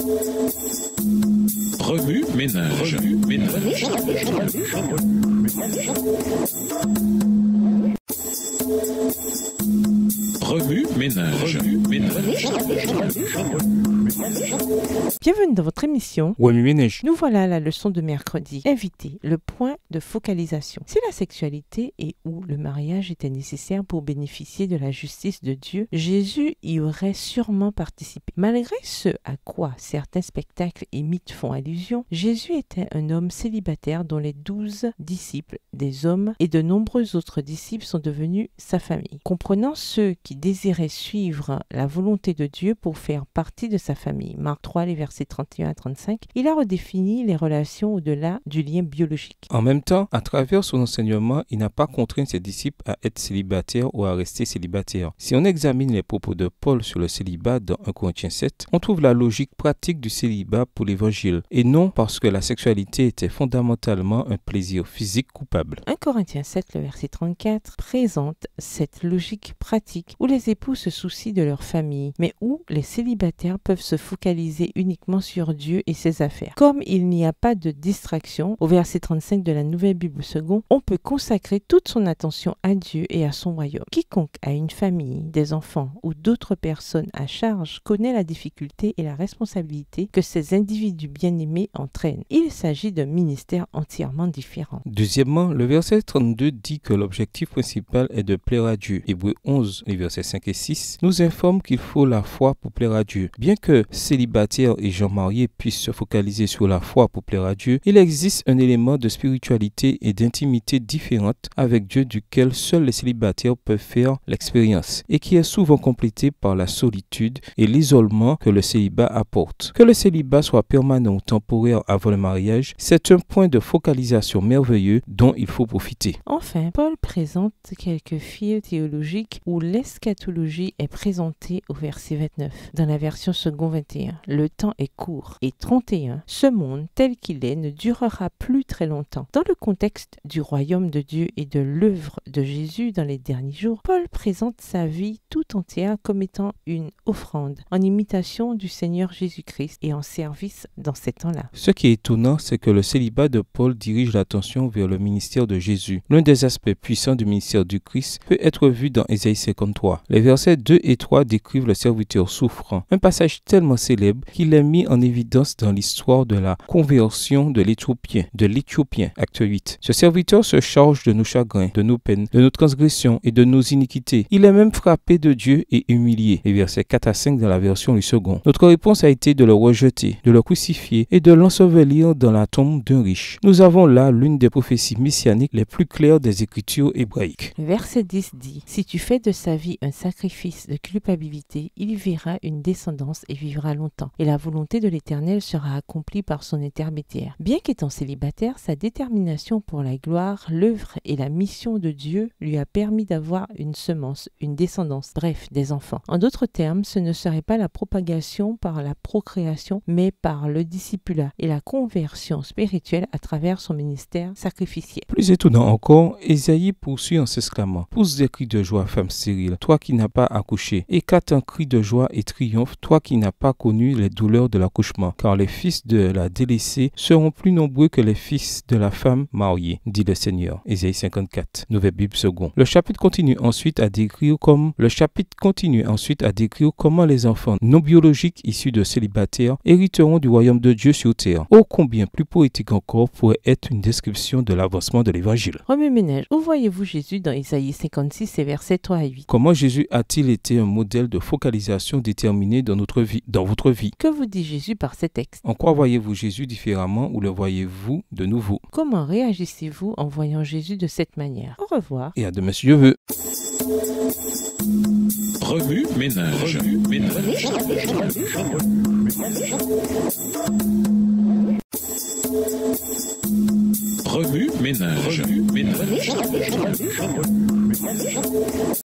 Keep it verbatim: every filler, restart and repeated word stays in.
Remue ménage. Remue ménage. Remue ménage. Remue ménage. Bienvenue dans votre émission. Remue ménage. Nous voilà à la leçon de mercredi. Invité, le point de focalisation. Si la sexualité et ou le mariage étaient nécessaires pour bénéficier de la justice de Dieu, Jésus y aurait sûrement participé. Malgré ce à quoi certains spectacles et mythes font allusion, Jésus était un homme célibataire dont les douze disciples, des hommes et de nombreux autres disciples sont devenus sa famille. Comprenant ceux qui désiraient suivre la volonté de Dieu pour faire partie de sa famille, Marc trois, les versets trente et un à trente-cinq, il a redéfini les relations au-delà du lien biologique. En même temps, à travers son enseignement, il n'a pas contraint ses disciples à être célibataires ou à rester célibataires. Si on examine les propos de Paul sur le célibat dans un Corinthiens sept, on trouve la logique pratique du célibat pour l'évangile, et non parce que la sexualité était fondamentalement un plaisir physique coupable. un Corinthiens sept, le verset trente-quatre, présente cette logique pratique où les époux se soucient de leur famille, mais où les célibataires peuvent se focaliser uniquement sur Dieu et ses affaires. Comme il n'y a pas de distraction, au verset trente-cinq de la Nouvelle Bible Seconde, on peut consacrer toute son attention à Dieu et à son royaume. Quiconque a une famille, des enfants ou d'autres personnes à charge connaît la difficulté et la responsabilité que ces individus bien-aimés entraînent. Il s'agit d'un ministère entièrement différent. Deuxièmement, le verset trente-deux dit que l'objectif principal est de plaire à Dieu. Hébreux onze, les versets cinq et six, nous informe qu'il faut la foi pour plaire à Dieu. Bien que célibataires et gens mariés puissent se focaliser sur la foi pour plaire à Dieu, il existe un élément de spiritualité et d'intimité différente avec Dieu duquel seuls les célibataires peuvent faire l'expérience et qui est souvent complété par la solitude et l'isolement que le célibat apporte. Que le célibat soit permanent ou temporaire avant le mariage, c'est un point de focalisation merveilleux dont il faut profiter. Enfin, Paul présente quelques fils théologiques où l'eschatologie est présentée au verset vingt-neuf. Dans la version second vingt et un, le temps est court. Et trente et un, ce monde tel qu'il est ne durera plus très longtemps. Dans le contexte du royaume de Dieu et de l'œuvre de Jésus dans les derniers jours, Paul présente sa vie tout entière comme étant une offrande, en imitation du Seigneur Jésus-Christ et en service dans ces temps-là. Ce qui est étonnant, c'est que le célibat de Paul dirige l'attention vers le ministère de Jésus. L'un des aspects puissants du ministère du Christ peut être vu dans Ésaïe cinquante-trois. Les versets deux et trois décrivent le serviteur souffrant, un passage tellement célèbre qu'il est mis en évidence dans l'histoire de la conversion de l'Éthiopien, de l'Éthiopien, acte huit. Ce serviteur se charge de nos chagrins, de nos peines, de nos transgressions et de nos iniquités. Il est même frappé de Dieu et humilié. Les versets quatre à cinq dans la version du second. Notre réponse a été de le rejeter, de le crucifier et de l'ensevelir dans la tombe d'un riche. Nous avons là l'une des prophéties messianiques les plus claires des Écritures hébraïques. Le verset dix dit « Si tu fais de sa vie un sacrifice de culpabilité, il verra une descendance et vivra longtemps. Et la volonté de l'Éternel sera accomplie par son intermédiaire. » Bien qu'étant célibataire, sa détermination pour la gloire, l'œuvre et la mission de Dieu lui a permis d'avoir une semence, une descendance, bref, des enfants. En d'autres termes, ce ne serait pas la propagation par la procréation, mais par le discipulat et la conversion spirituelle à travers son ministère sacrificiel. Plus étonnant encore, Ésaïe poursuit en s'exclamant « Pousse des cris de joie, femme stérile, toi qui n'as pas accouché. Éclate un cri de joie et triomphe, toi qui n'as pas connu les douleurs de l'accouchement. Car les fils de la délaissée seront plus nombreux que les fils de la femme mariée, dit le Seigneur. » Ésaïe cinquante-quatre, Nouvelle Bible Seconde. Le chapitre continue ensuite à décrire comme le chapitre continue ensuite à décrire comment les enfants non biologiques issus de célibataires hériteront du royaume de Dieu sur terre. Ô combien plus poétique encore pourrait être une description de l'avancement de l'évangile. Remue ménage, où voyez-vous Jésus dans Ésaïe cinquante-six et versets trois à huit? Comment Jésus a-t-il été un modèle de focalisation déterminé dans notre vie, dans votre vie? Que vous dit Jésus par ces textes? En quoi voyez-vous Jésus différemment ou le voyez-vous de nouveau? Comment réagissez-vous en voyant Jésus de cette manière? Au revoir. Et à demain si Dieu veut. Remue ménage. Remue ménage.